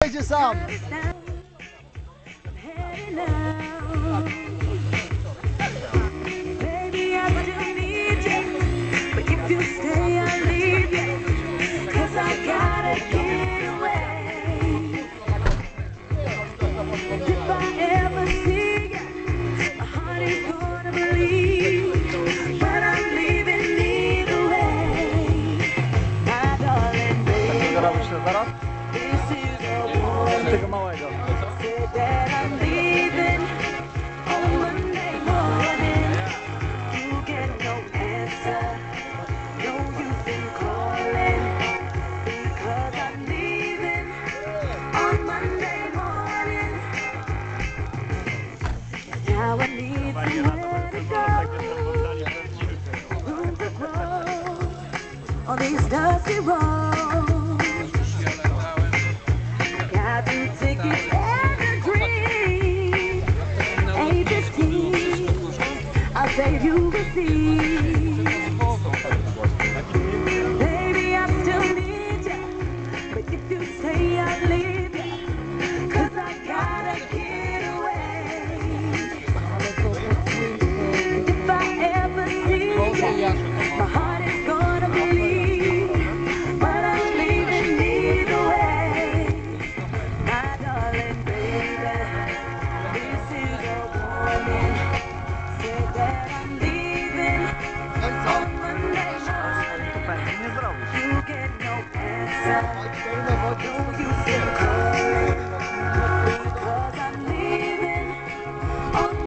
znajdzie sam. Zaraz? Czy tego małego? On these dusty roads, got to tickets and a dream. 8:15, I'll save you a seat.